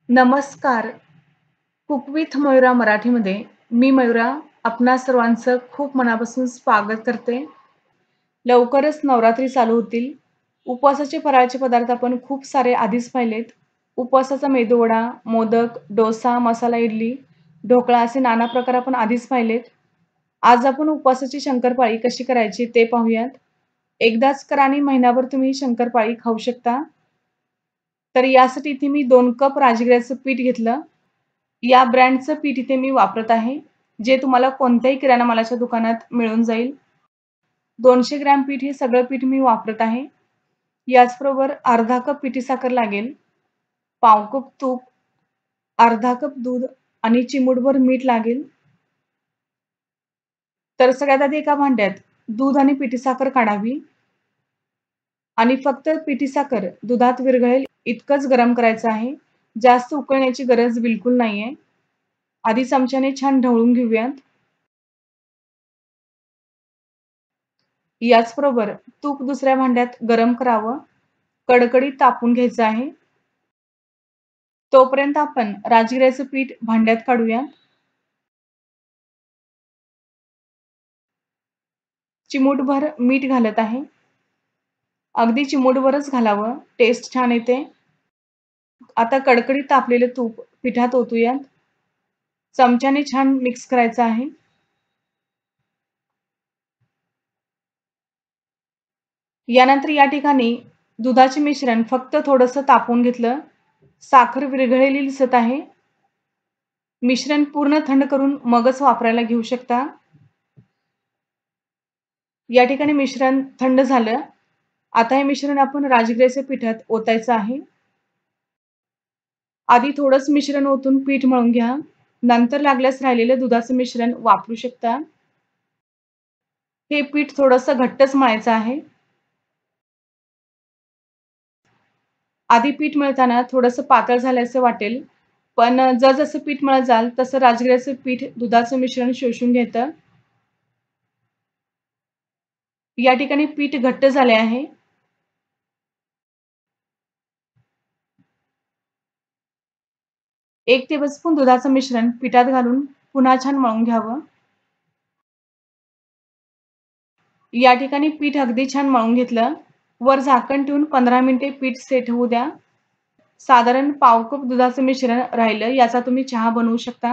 नमस्कार. Cook with Mayura मराठीमध्ये मी मयुरा आपणा सर्वांचं खूप मनापासून स्वागत करते. लवकरच नवरात्री चालू होतील. उपवासाचे फराळाचे पदार्थ आपण खूप सारे आधीच पाहिलेत. उपवासाचा मेदूवडा, मोदक, डोसा, मसाला इडली, ढोकळा असे नाना प्रकार आपण आधीच पाहिलेत. आज आपण उपवासाची शंकरपाळी कशी करायची ते पाहूयात. एकदाच करा आणि महिनाभर तुम्ही शंकरपाळी खाऊ शकता. तर यासाठी इथे मी 2 कप राजगिऱ्याचं पीठ घेतलं. या ब्रँडचं पीठ इथे मी वापरत आहे, जे तुम्हाला कोणत्याही किराणा मालाच्या दुकानात मिळून जाईल. 200 ग्रॅम पीठ हे सगळं पीठ मी वापरत आहे. याचबरोबर अर्धा कप पिठी साखर लागेल, पाव कप तूप, अर्धा कप दूध आणि चिमूटभर मीठ लागेल. तर सगळ्यात आधी एका भांड्यात दूध आणि पिठी साखर काढावी आणि फक्त पिठी साखर दुधात विरघळेल इतकंच गरम करायचं आहे. जास्त उकळण्याची गरज बिलकुल नाहीये. आधी चमच्याने छान ढवळून घेऊयात. याचबरोबर तूप दुसऱ्या भांड्यात गरम करावं. कडकडीत तापवून घ्यायचं आहे. तोपर्यंत आपण राजगिऱ्याचं पीठ भांड्यात काढूया. चिमूटभर मीठ घालत आहे. अगदी चिमूटभरच घालावं, टेस्ट छान येते. आता कडकडीत तापलेलं तूप पिठात ओतूयात. चमच्याने छान मिक्स करायचं आहे. यानंतर या ठिकाणी दुधाचे मिश्रण फक्त थोडंसं तापवून घेतलं. साखर विरघळलेली दिसत आहे. मिश्रण पूर्ण थंड करून मगच वापरायला घेऊ शकता. या ठिकाणी मिश्रण थंड झालं. आता हे मिश्रण आपण राजगिऱ्याच्या पिठात ओतायचं आहे. आधी थोडंच मिश्रण ओतून पीठ मळून घ्या. नंतर लागल्यास राहिलेलं दुधाचं मिश्रण वापरू शकता. हे पीठ थोडंसं घट्टच मळायचं आहे. आधी पीठ मळताना थोडंसं पातळ झाल्याचं वाटेल, पण जसं पीठ मळत जाल तसं राजगिऱ्याचं पीठ दुधाचं मिश्रण शोषून घेतं. या ठिकाणी पीठ घट्ट झाले आहे. एक टेबलस्पून दुधाचं मिश्रण पिठात घालून पुन्हा छान मळून घ्यावं. या ठिकाणी पीठ अगदी छान मळून घेतलं. वर झाकण ठेवून 15 मिनिटे पीठ सेट होऊ द्या. साधारण पाव कप दुधाचं मिश्रण राहिलं याचा तुम्ही चहा बनवू शकता.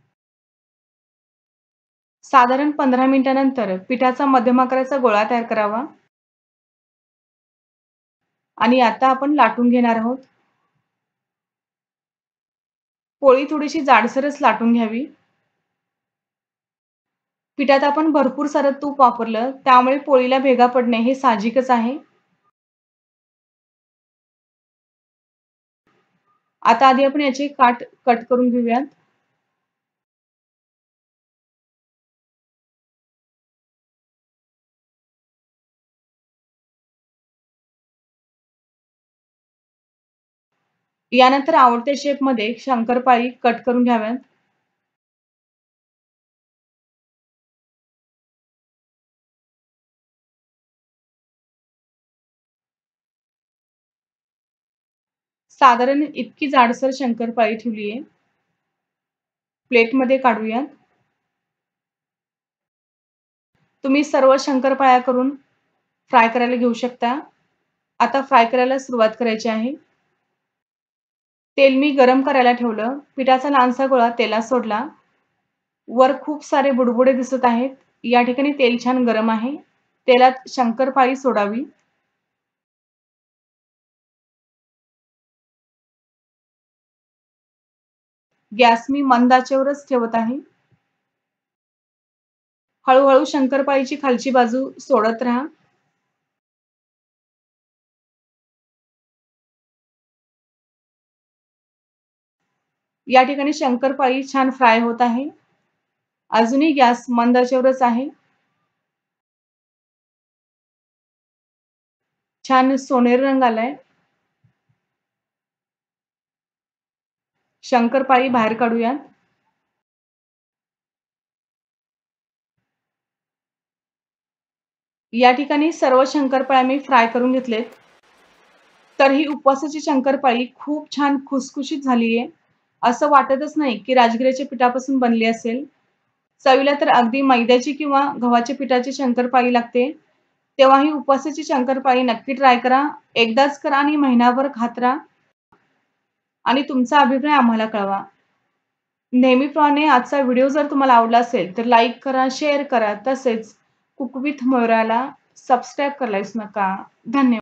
साधारण 15 मिनिटानंतर पिठाचा मध्यम आकाराचा गोळा तयार करावा आणि आता आपण लाटून घेणार आहोत. पोळी थोडीशी जाडसरच लाटून घ्यावी. पिठात आपण भरपूर सारं तूप वापरलं, त्यामुळे पोळीला भेगा पडणे हे साहजिकच आहे. आता आधी आपण याचे काठ कट करून घेऊयात. यानंतर आवडत्या शेपमध्ये शंकरपाळी कट करून घ्याव्यात. साधारण इतकी जाडसर शंकरपाळी ठेवली आहे. प्लेटमध्ये काढूयात. तुम्ही सर्व शंकरपाळ्या करून फ्राय करायला घेऊ शकता. आता फ्राय करायला सुरुवात करायची आहे. तेल मी गरम करायला ठेवलं. पिठाचा लहानसा गोळा तेलात सोडला. वर खूप सारे बुडबुडे दिसत आहेत. या ठिकाणी तेल छान गरम आहे. तेलात शंकरपाळी सोडावी. गॅस मी मंद आचेवरच ठेवत आहे. हळू-हळू शंकरपाळीची खालची बाजू सोडत राहा. या ठिकाणी शंकरपाळी छान फ्राय होत आहे. अजूनही गॅस मंद आचेवरच आहे. छान सोनेरी रंग आलाय. शंकरपाळी बाहेर काढूयात. या ठिकाणी सर्व शंकरपाळ्या मी फ्राय करून घेतलेत. तर ही उपवासाची शंकरपाळी खूप छान खुसखुशीत झाली आहे. असं वाटतच नाही की राजगिऱ्याच्या पिठापासून बनली असेल. चवीला तर अगदी मैद्याची किंवा गव्हाच्या पिठाची शंकरपाळी लागते. तेव्हा ही उपवासाची शंकरपाळी नक्की ट्राय करा. एकदाच करा आणि महिनाभर खात राहा आणि तुमचा अभिप्राय आम्हाला कळवा. नेहमीप्रमाणे आजचा व्हिडिओ जर तुम्हाला आवडला असेल, तर लाईक करा, शेअर करा. तसेच कुक विथ मयुराला सबस्क्राईब करायला विसरू नका. धन्यवाद.